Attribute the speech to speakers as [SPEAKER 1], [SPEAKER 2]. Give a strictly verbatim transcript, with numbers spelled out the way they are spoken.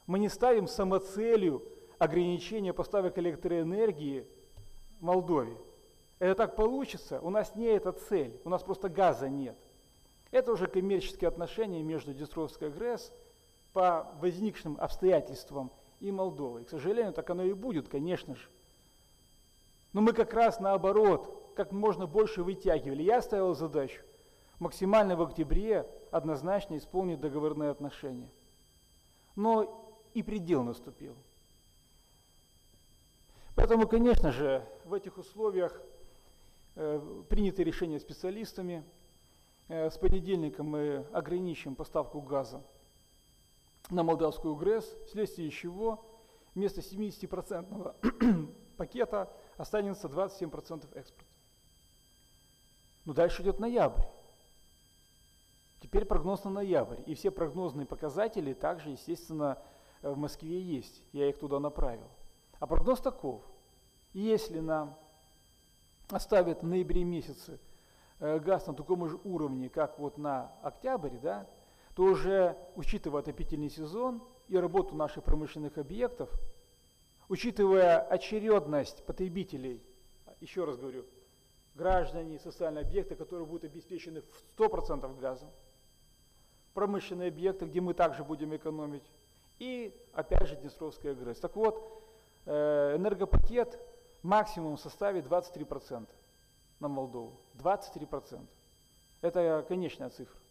[SPEAKER 1] Мы не ставим самоцелью ограничения поставок электроэнергии в Молдове. Это так получится, у нас не эта цель, у нас просто газа нет. Это уже коммерческие отношения между Днестровской ГРЭС по возникшим обстоятельствам и Молдовой. К сожалению, так оно и будет, конечно же. Но мы как раз наоборот, как можно больше вытягивали. Я ставил задачу максимально в октябре однозначно исполнить договорные отношения. Но и предел наступил. Поэтому, конечно же, в этих условиях э, принято решение специалистами. Э, с понедельника мы ограничим поставку газа на молдавскую ГРЭС, вследствие чего вместо семидесятипроцентного пакета останется двадцать семь процентов экспорта. Но дальше идет ноябрь. Теперь прогноз на ноябрь. И все прогнозные показатели также, естественно, в Москве есть. Я их туда направил. А прогноз таков. Если нам оставят в ноябре месяце газ на таком же уровне, как вот на октябрь, да, то уже, учитывая отопительный сезон и работу наших промышленных объектов, учитывая очередность потребителей, еще раз говорю, граждане, социальные объекты, которые будут обеспечены в сто процентов газом, промышленные объекты, где мы также будем экономить, и опять же Днестровская ГРЭС. Так вот, энергопакет максимум составит двадцать три процента на Молдову. двадцать три процента. Это конечная цифра.